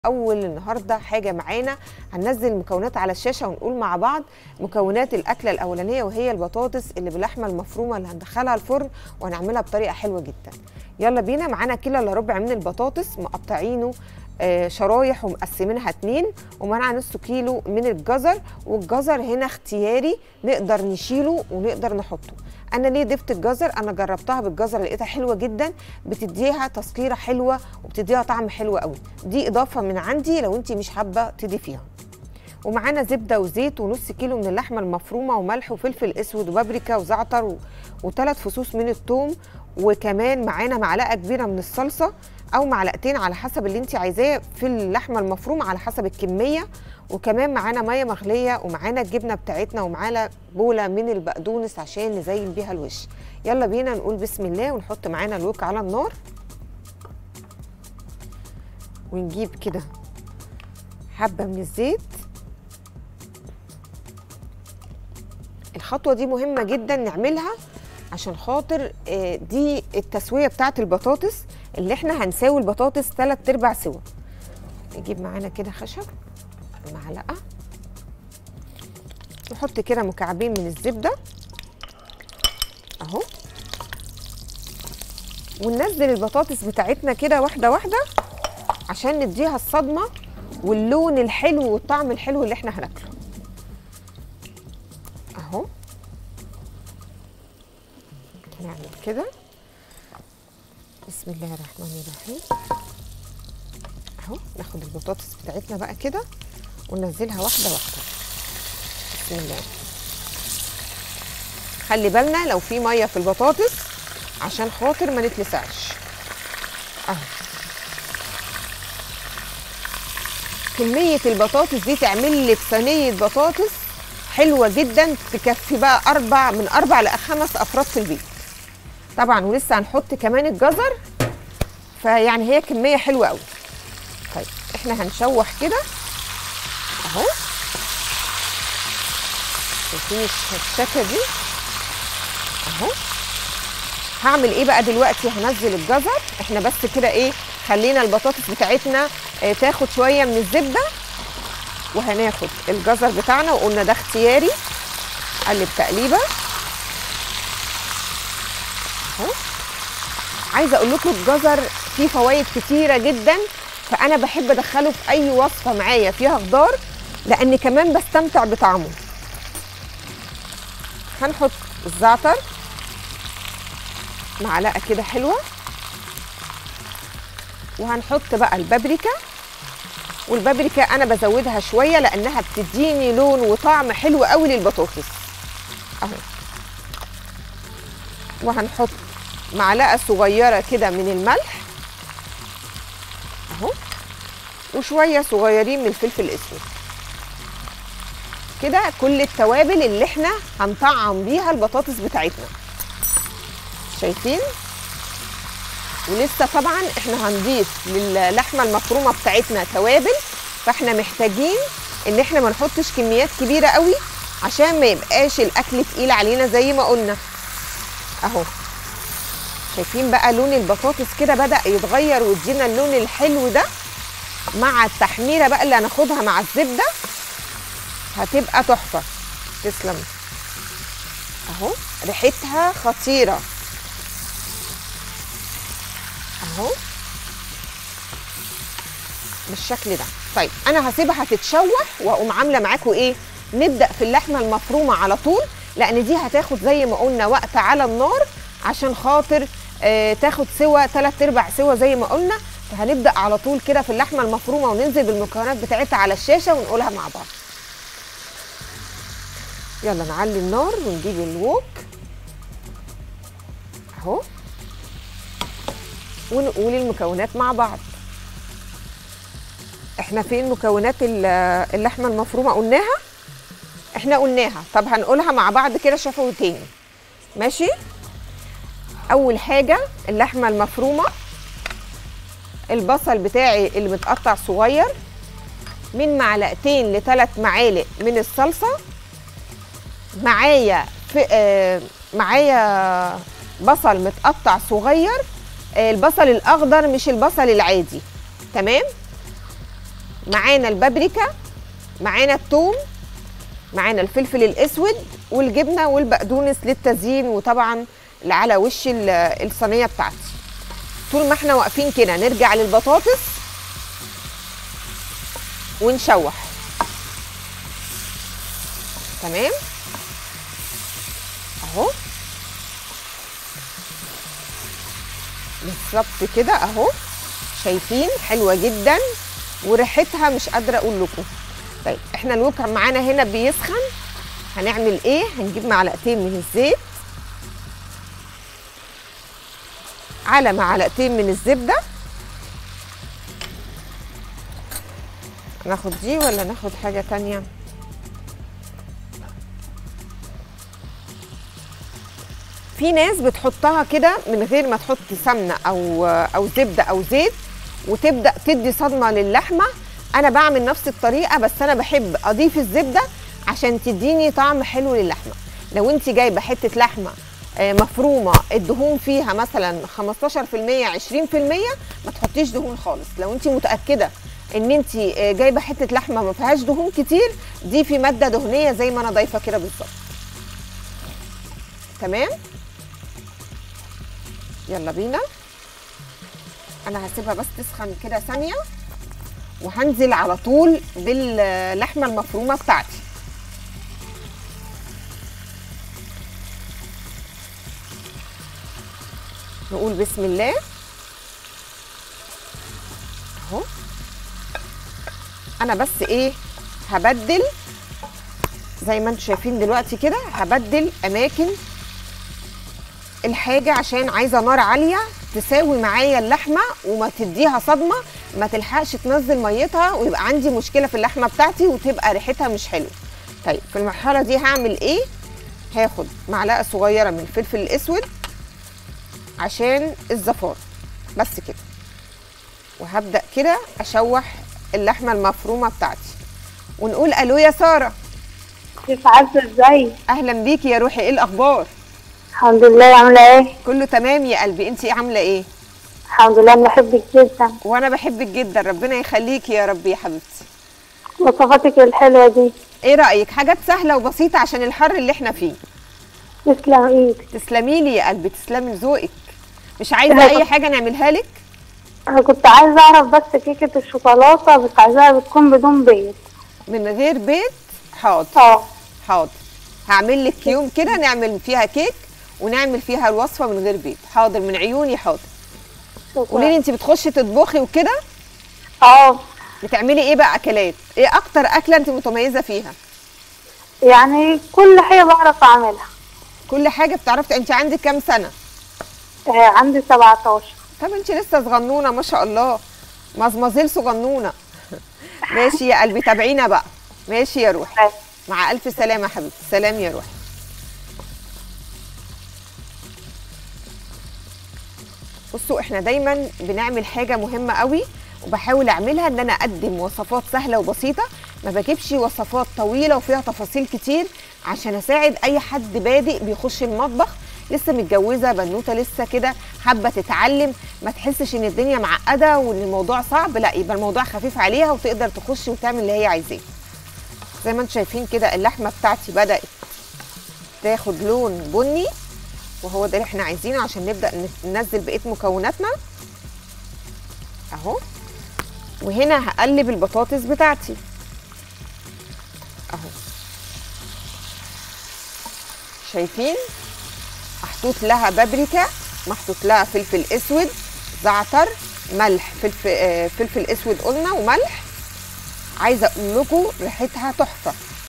اول النهارده حاجه معانا هننزل المكونات على الشاشه ونقول مع بعض مكونات الاكله الاولانيه، وهي البطاطس اللي باللحمه المفرومه اللي هندخلها الفرن وهنعملها بطريقه حلوه جدا. يلا بينا. معانا كيلو الا ربع من البطاطس مقطعينه شرايح ومقسمينها 2، ومعانا نص كيلو من الجزر، والجزر هنا اختياري، نقدر نشيله ونقدر نحطه. انا ليه ضفت الجزر؟ انا جربتها بالجزر لقيتها حلوه جدا، بتديها تسكيره حلوه وبتديها طعم حلو قوي. دي اضافه من عندي لو انت مش حابه تضيفيها. ومعانا زبده وزيت ونص كيلو من اللحمه المفرومه وملح وفلفل اسود وبابريكا وزعتر وثلاث فصوص من الثوم، وكمان معانا معلقه كبيره من الصلصه او معلقتين على حسب اللي انت عايزاه في اللحمه المفرومه على حسب الكميه، وكمان معانا ميه مغليه، ومعانا الجبنه بتاعتنا، ومعانا بوله من البقدونس عشان نزين بيها الوش. يلا بينا نقول بسم الله ونحط معانا الوك على النار، ونجيب كده حبه من الزيت. الخطوه دي مهمه جدا نعملها عشان خاطر دي التسويه بتاعت البطاطس اللي احنا هنساوي البطاطس 3/4 سوا. نجيب معانا كده خشب معلقه، نحط كده مكعبين من الزبده اهو، وننزل البطاطس بتاعتنا كده واحده واحده عشان نديها الصدمه واللون الحلو والطعم الحلو اللي احنا هناكله اهو. نعمل كده بسم الله الرحمن الرحيم اهو. ناخد البطاطس بتاعتنا بقى كده وننزلها واحده واحده بسم الله. خلي بالنا لو في ميه في البطاطس عشان خاطر ما نتلسعش اهو. كميه البطاطس دي تعمل لك صينيه بطاطس حلوه جدا تكفي بقى من 4 ل5 افراد في البيت طبعا، ولسه هنحط كمان الجزر، فيعني هي كميه حلوه قوي. طيب احنا هنشوح كده اهو، شايفين الشكه دي اهو. هعمل ايه بقى دلوقتي؟ هنزل الجزر. احنا بس كده ايه، خلينا البطاطس بتاعتنا تاخد شويه من الزبده، وهناخد الجزر بتاعنا وقلنا ده اختياري. قلب تقليبه اهو. عايزه اقول لكم الجزر فيه فوائد كتيره جدا، فانا بحب ادخله في اي وصفه معايا فيها خضار لان كمان بستمتع بطعمه. هنحط الزعتر معلقه كده حلوه، وهنحط بقى البابريكا. والبابريكا انا بزودها شويه لانها بتديني لون وطعم حلو قوي للبطاطس اهو. وهنحط معلقه صغيره كده من الملح اهو، وشويه صغيرين من الفلفل الاسود كده. كل التوابل اللي احنا هنطعم بيها البطاطس بتاعتنا شايفين. ولسه طبعا احنا هنضيف للحمه المفرومه بتاعتنا توابل، فاحنا محتاجين ان احنا ما نحطش كميات كبيره قوي عشان ما يبقاش الاكل تقيل علينا زي ما قلنا اهو. شايفين بقى لون البطاطس كده بدأ يتغير ويدينا اللون الحلو ده مع التحميره بقى اللي هناخدها مع الزبده، هتبقى تحفه. تسلم اهو، ريحتها خطيره اهو بالشكل ده. طيب انا هسيبها تتشوح واقوم عامله معاكم ايه، نبدا في اللحمه المفرومه على طول، لان دي هتاخد زي ما قلنا وقت على النار عشان خاطر تاخد سوا 3/4 سوا زي ما قلنا. فهنبدا على طول كده في اللحمه المفرومه وننزل بالمكونات بتاعتها على الشاشه ونقولها مع بعض. يلا نعلي النار ونجيب الوok اهو، ونقول المكونات مع بعض. احنا فين مكونات اللحمه المفرومه؟ قلناها، احنا قلناها. طب هنقولها مع بعض كده شفوي تاني ماشي. اول حاجه اللحمه المفرومه، البصل بتاعي اللي متقطع صغير، من 2 ل3 معالق من الصلصه، معايا بصل متقطع صغير، البصل الاخضر مش البصل العادي تمام. معانا البابريكا، معانا الثوم، معانا الفلفل الاسود والجبنه والبقدونس للتزيين، وطبعا اللي على وش الصينيه بتاعتي. طول ما احنا واقفين كده نرجع للبطاطس ونشوح. تمام اهو بالظبط كده اهو، شايفين حلوه جدا وريحتها مش قادره اقول لكم. طيب احنا الوك معانا هنا بيسخن، هنعمل ايه؟ هنجيب معلقتين من الزيت على معلقتين من الزبده. ناخد دي ولا ناخد حاجه تانية؟ في ناس بتحطها كده من غير ما تحط سمنه او زبده او زيت وتبدا تدي صدمه للحمه. انا بعمل نفس الطريقه، بس انا بحب اضيف الزبده عشان تديني طعم حلو للحمه. لو انت جايبه حته لحمه مفرومه الدهون فيها مثلا 15% 20%، ما تحطيش دهون خالص. لو انت متاكده ان انت جايبه حته لحمه ما فيهاش دهون كتير، ضيفي ماده دهنيه زي ما انا ضايفه كده بالظبط. تمام، يلا بينا. انا هسيبها بس تسخن كده ثانيه وهنزل على طول باللحمه المفرومه بتاعتي. نقول بسم الله اهو. انا بس ايه، هبدل زي ما انتم شايفين دلوقتي كده، هبدل اماكن الحاجه عشان عايزه نار عاليه تساوي معايا اللحمه وما تديها صدمه، ما تلحقش تنزل ميتها ويبقى عندي مشكله في اللحمه بتاعتي وتبقى ريحتها مش حلوه. طيب في المرحله دي هعمل ايه؟ هاخد معلقه صغيره من الفلفل الاسود عشان الزفار بس كده، وهبدا كده اشوح اللحمه المفرومه بتاعتي. ونقول الو يا ساره. كيف عارفه ازاي؟ اهلا بيكي يا روحي، ايه الاخبار؟ الحمد لله، عامله ايه؟ كله تمام يا قلبي، انت عامله ايه؟ الحمد لله، انا بحبك جدا. وانا بحبك جدا، ربنا يخليكي يا رب يا حبيبتي. وصفاتك الحلوه دي ايه رايك؟ حاجات سهله وبسيطه عشان الحر اللي احنا فيه. تسلم ايدك. تسلمي لي يا قلبي، تسلمي لذوقك. مش عايزه اي حاجه نعملها لك؟ انا كنت عايزه اعرف بس كيكه الشوكولاته، بس عايزاها بتكون بدون بيض. من غير بيض؟ حاضر. حاضر، هعمل لك يوم كده نعمل فيها كيك ونعمل فيها الوصفه من غير بيض. حاضر من عيوني، حاضر. قولي لي، انت بتخشي تطبخي وكده؟ بتعملي ايه بقى اكلات؟ ايه اكتر اكله انت متميزه فيها؟ يعني كل حاجه بعرف اعملها. كل حاجه بتعرفي. انت عندك كام سنه؟ عندي 17. طب انت لسه صغنونه ما شاء الله، مزمزيل صغنونه. ماشي يا قلبي، تابعينا بقى. ماشي يا روحي، مع الف سلامه حبيبتي. سلام يا روحي. بصوا، احنا دايما بنعمل حاجه مهمه قوي وبحاول اعملها، ان انا اقدم وصفات سهله وبسيطه، ما بجيبش وصفات طويله وفيها تفاصيل كتير، عشان اساعد اي حد بادئ بيخش المطبخ، لسه متجوزه بنوته لسه كده حابه تتعلم، ما تحسش ان الدنيا معقده وان الموضوع صعب، لا يبقى الموضوع خفيف عليها وتقدر تخش وتعمل اللي هي عايزاه. زي ما انتم شايفين كده اللحمه بتاعتي بدات تاخد لون بني، وهو ده اللي احنا عايزينه عشان نبدا ننزل بقيه مكوناتنا اهو. وهنا هقلب البطاطس بتاعتي اهو، شايفين؟ محطوط لها بابريكا، محطوط لها فلفل اسود، زعتر، ملح، فلفل اسود قلنا وملح. عايزه اقول لكم ريحتها تحفه.